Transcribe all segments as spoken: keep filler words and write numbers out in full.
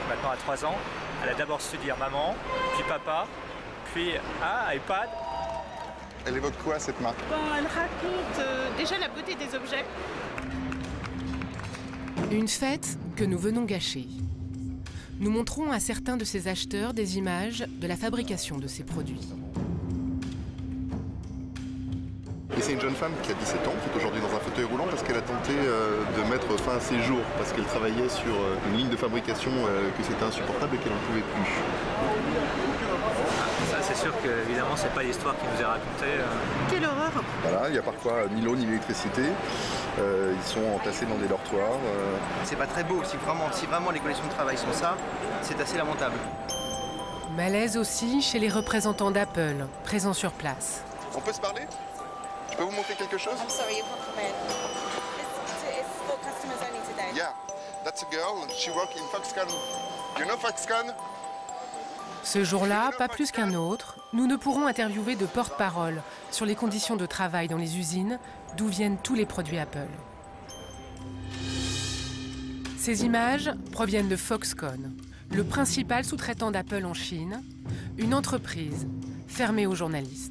maintenant a trois ans. Elle a d'abord su dire maman, puis papa, puis ah, iPad. Elle évoque quoi cette marque? Bon, elle raconte euh, déjà la beauté des objets. Une fête que nous venons gâcher. Nous montrons à certains de ces acheteurs des images de la fabrication de ces produits. Et c'est une jeune femme qui a dix-sept ans, qui est aujourd'hui dans un fauteuil roulant parce qu'elle a tenté euh, de mettre fin à ses jours, parce qu'elle travaillait sur euh, une ligne de fabrication euh, que c'était insupportable et qu'elle n'en pouvait plus. Ça, c'est sûr que évidemment, c'est pas l'histoire qui nous est racontée. Euh... Quelle horreur! Voilà, il y a parfois ni l'eau ni l'électricité. Euh, ils sont entassés dans des dortoirs. Euh... C'est pas très beau. Si vraiment, si vraiment les conditions de travail sont ça, c'est assez lamentable. Malaise aussi chez les représentants d'Apple, présents sur place. On peut se parler? Je peux vous montrer quelque chose? I'm sorry, you can't come in. It's, it's for customers only today. Yeah, that's a girl. She works in Foxconn. You know Foxconn? Ce jour-là, pas plus qu'un autre, nous ne pourrons interviewer de porte-parole sur les conditions de travail dans les usines d'où viennent tous les produits Apple. Ces images proviennent de Foxconn, le principal sous-traitant d'Apple en Chine, une entreprise fermée aux journalistes.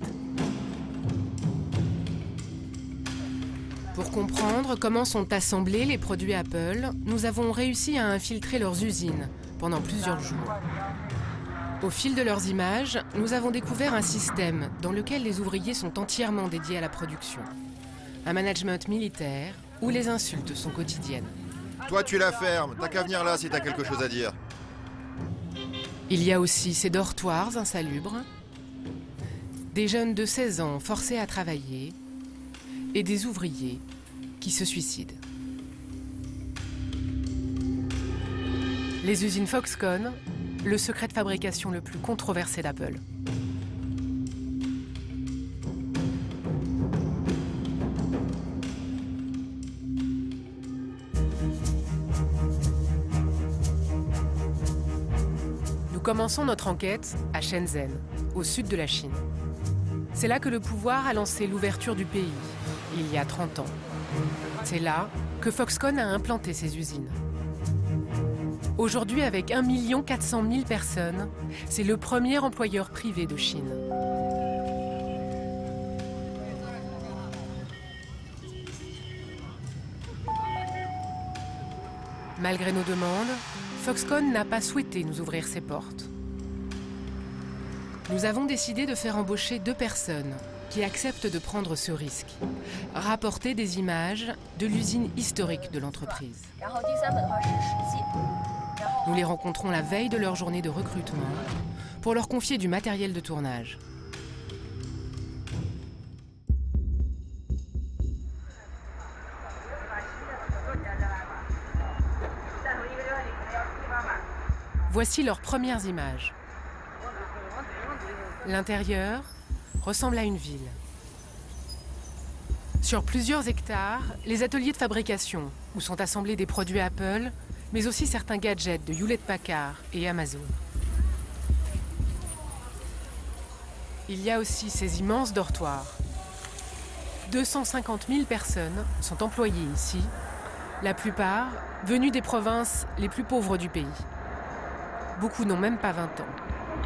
Pour comprendre comment sont assemblés les produits Apple, nous avons réussi à infiltrer leurs usines pendant plusieurs jours. Au fil de leurs images, nous avons découvert un système dans lequel les ouvriers sont entièrement dédiés à la production. Un management militaire où les insultes sont quotidiennes. Toi, tu la fermes, t'as qu'à venir là si t'as quelque chose à dire. Il y a aussi ces dortoirs insalubres, des jeunes de seize ans forcés à travailler et des ouvriers qui se suicident. Les usines Foxconn, le secret de fabrication le plus controversé d'Apple. Nous commençons notre enquête à Shenzhen, au sud de la Chine. C'est là que le pouvoir a lancé l'ouverture du pays, il y a trente ans. C'est là que Foxconn a implanté ses usines. Aujourd'hui, avec un million quatre cent mille personnes, c'est le premier employeur privé de Chine. Malgré nos demandes, Foxconn n'a pas souhaité nous ouvrir ses portes. Nous avons décidé de faire embaucher deux personnes qui acceptent de prendre ce risque, rapporter des images de l'usine historique de l'entreprise. Nous les rencontrons la veille de leur journée de recrutement pour leur confier du matériel de tournage. Voici leurs premières images. L'intérieur ressemble à une ville. Sur plusieurs hectares, les ateliers de fabrication, où sont assemblés des produits Apple, mais aussi certains gadgets de Hewlett-Packard et Amazon. Il y a aussi ces immenses dortoirs. deux cent cinquante mille personnes sont employées ici, la plupart venues des provinces les plus pauvres du pays. Beaucoup n'ont même pas vingt ans.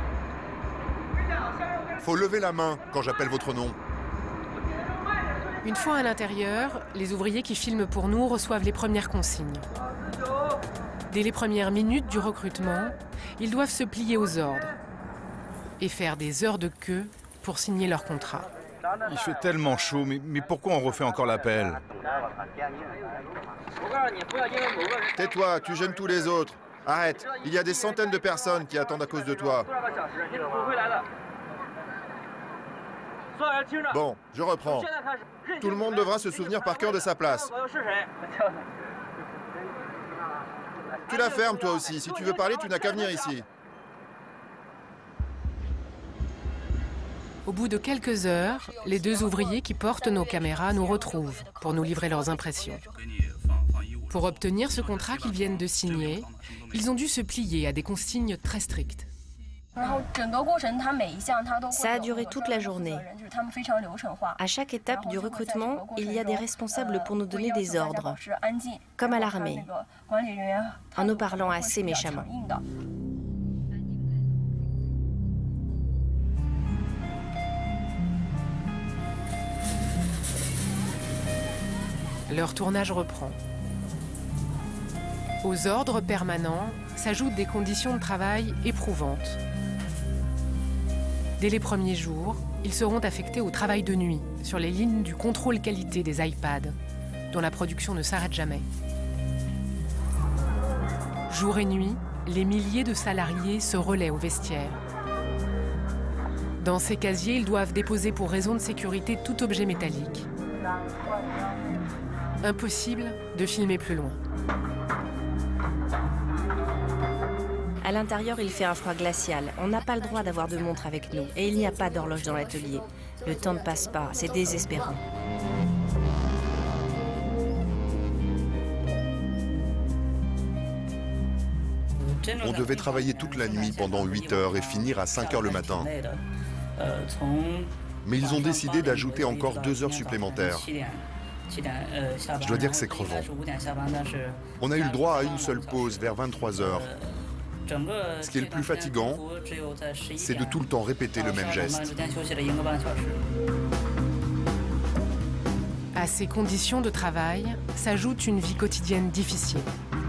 Faut lever la main quand j'appelle votre nom. Une fois à l'intérieur, les ouvriers qui filment pour nous reçoivent les premières consignes. Dès les premières minutes du recrutement, ils doivent se plier aux ordres et faire des heures de queue pour signer leur contrat. Il fait tellement chaud, mais, mais pourquoi on refait encore l'appel? Tais-toi, tu gênes tous les autres. Arrête, il y a des centaines de personnes qui attendent à cause de toi. Bon, je reprends. Tout le monde devra se souvenir par cœur de sa place. Tu la fermes toi aussi. Si tu veux parler, tu n'as qu'à venir ici. Au bout de quelques heures, les deux ouvriers qui portent nos caméras nous retrouvent pour nous livrer leurs impressions. Pour obtenir ce contrat qu'ils viennent de signer, ils ont dû se plier à des consignes très strictes. Ça a duré toute la journée. À chaque étape du recrutement, il y a des responsables pour nous donner des ordres, comme à l'armée, en nous parlant assez méchamment. Leur tournage reprend. Aux ordres permanents s'ajoutent des conditions de travail éprouvantes. Dès les premiers jours, ils seront affectés au travail de nuit, sur les lignes du contrôle qualité des iPads, dont la production ne s'arrête jamais. Jour et nuit, les milliers de salariés se relaient au vestiaire. Dans ces casiers, ils doivent déposer pour raison de sécurité tout objet métallique. Impossible de filmer plus loin. À l'intérieur, il fait un froid glacial. On n'a pas le droit d'avoir de montre avec nous. Et il n'y a pas d'horloge dans l'atelier. Le temps ne passe pas, c'est désespérant. On devait travailler toute la nuit pendant huit heures et finir à cinq heures le matin. Mais ils ont décidé d'ajouter encore deux heures supplémentaires. Je dois dire que c'est crevant. On a eu le droit à une seule pause vers vingt-trois heures. Ce qui est le plus fatigant, c'est de tout le temps répéter le même geste. À ces conditions de travail s'ajoute une vie quotidienne difficile.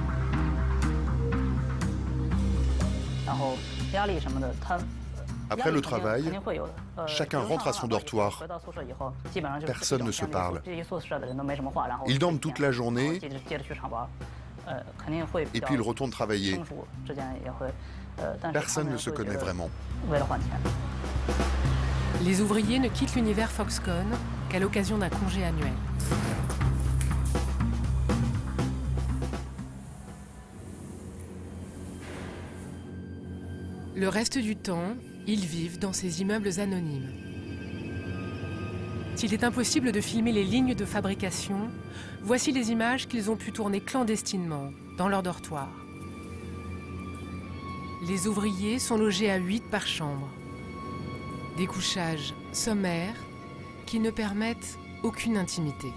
Après le travail, chacun rentre à son dortoir. Personne ne se parle. Ils dorment toute la journée et puis ils retournent travailler. Personne ne se connaît vraiment. Les ouvriers ne quittent l'univers Foxconn qu'à l'occasion d'un congé annuel. Le reste du temps, ils vivent dans ces immeubles anonymes. S'il est impossible de filmer les lignes de fabrication, voici les images qu'ils ont pu tourner clandestinement dans leur dortoir. Les ouvriers sont logés à huit par chambre. Des couchages sommaires qui ne permettent aucune intimité.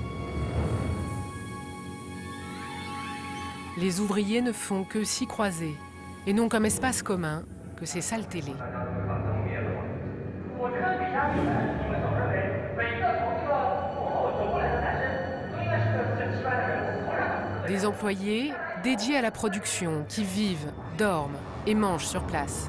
Les ouvriers ne font que s'y croiser et n'ont comme espace commun que ces salles télé. Des employés dédiés à la production qui vivent, dorment et mangent sur place.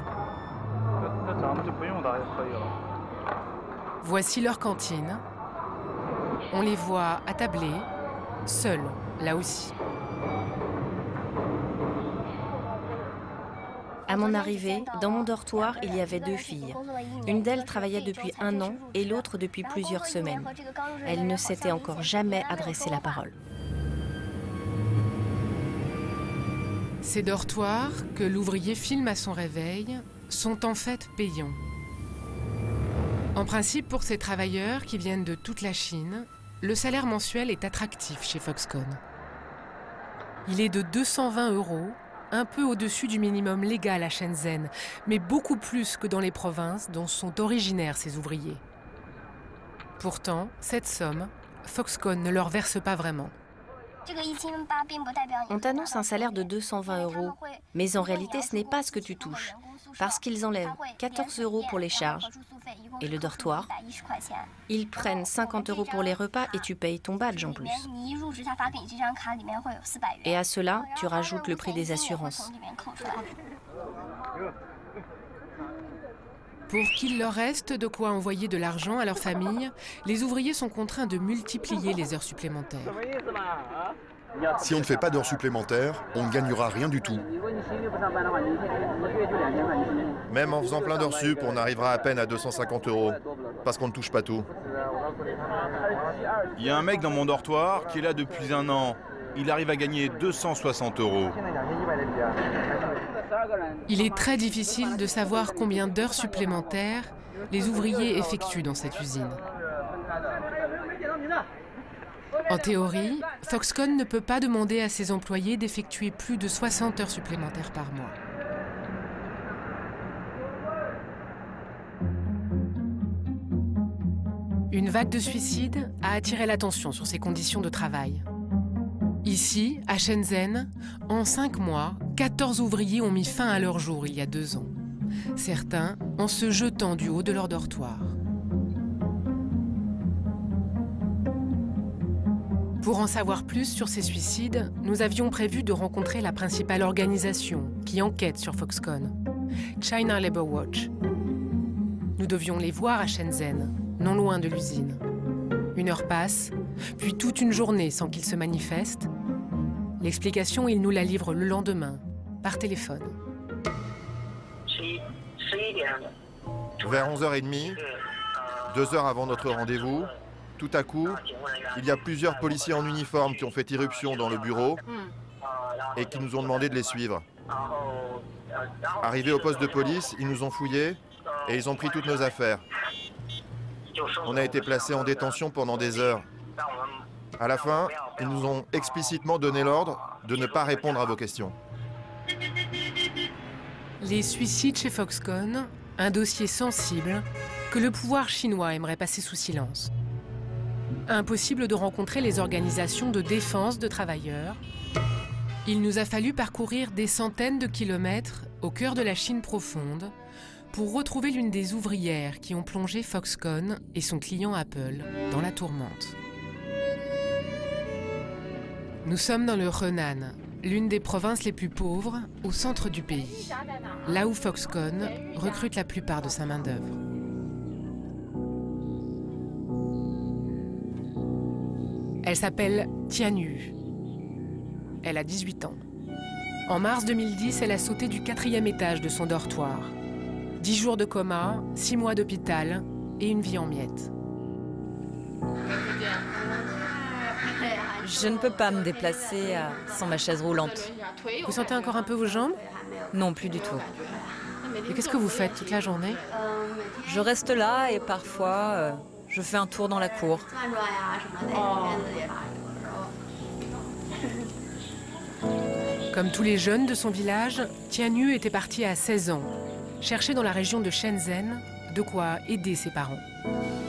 Voici leur cantine. On les voit attablés, seuls, là aussi. À mon arrivée, dans mon dortoir, il y avait deux filles. Une d'elles travaillait depuis un an et l'autre depuis plusieurs semaines. Elle ne s'était encore jamais adressé la parole. Ces dortoirs, que l'ouvrier filme à son réveil, sont en fait payants. En principe, pour ces travailleurs qui viennent de toute la Chine, le salaire mensuel est attractif chez Foxconn. Il est de deux cent vingt euros, un peu au-dessus du minimum légal à Shenzhen, mais beaucoup plus que dans les provinces dont sont originaires ces ouvriers. Pourtant, cette somme, Foxconn ne leur verse pas vraiment. On t'annonce un salaire de deux cent vingt euros, mais en réalité ce n'est pas ce que tu touches, parce qu'ils enlèvent quatorze euros pour les charges et le dortoir. Ils prennent cinquante euros pour les repas et tu payes ton badge en plus. Et à cela, tu rajoutes le prix des assurances. Pour qu'il leur reste de quoi envoyer de l'argent à leur famille, les ouvriers sont contraints de multiplier les heures supplémentaires. Si on ne fait pas d'heures supplémentaires, on ne gagnera rien du tout. Même en faisant plein d'heures sup, on arrivera à peine à deux cent cinquante euros, parce qu'on ne touche pas tout. Il y a un mec dans mon dortoir qui est là depuis un an. Il arrive à gagner deux cent soixante euros. Il est très difficile de savoir combien d'heures supplémentaires les ouvriers effectuent dans cette usine. En théorie, Foxconn ne peut pas demander à ses employés d'effectuer plus de soixante heures supplémentaires par mois. Une vague de suicides a attiré l'attention sur ces conditions de travail. Ici, à Shenzhen, en cinq mois, quatorze ouvriers ont mis fin à leur jour il y a deux ans. Certains en se jetant du haut de leur dortoir. Pour en savoir plus sur ces suicides, nous avions prévu de rencontrer la principale organisation qui enquête sur Foxconn, China Labour Watch. Nous devions les voir à Shenzhen, non loin de l'usine. Une heure passe, puis toute une journée sans qu'ils se manifestent. L'explication, ils nous la livrent le lendemain, par téléphone. Vers onze heures trente, deux heures avant notre rendez-vous, tout à coup, il y a plusieurs policiers en uniforme qui ont fait irruption dans le bureau et qui nous ont demandé de les suivre. Arrivés au poste de police, ils nous ont fouillés et ils ont pris toutes nos affaires. On a été placés en détention pendant des heures. À la fin, ils nous ont explicitement donné l'ordre de ne pas répondre à vos questions. Les suicides chez Foxconn, un dossier sensible que le pouvoir chinois aimerait passer sous silence. Impossible de rencontrer les organisations de défense de travailleurs. Il nous a fallu parcourir des centaines de kilomètres au cœur de la Chine profonde pour retrouver l'une des ouvrières qui ont plongé Foxconn et son client Apple dans la tourmente. Nous sommes dans le Henan, l'une des provinces les plus pauvres au centre du pays, là où Foxconn recrute la plupart de sa main-d'œuvre. Elle s'appelle Tian Yu. Elle a dix-huit ans. En mars deux mille dix, elle a sauté du quatrième étage de son dortoir. Dix jours de coma, six mois d'hôpital et une vie en miettes. Je ne peux pas me déplacer sans ma chaise roulante. Vous sentez encore un peu vos jambes? Non, plus du tout. Et qu'est-ce que vous faites toute la journée? Je reste là et parfois, euh, je fais un tour dans la cour. Comme tous les jeunes de son village, Tian Yu était partie à seize ans, chercher dans la région de Shenzhen de quoi aider ses parents.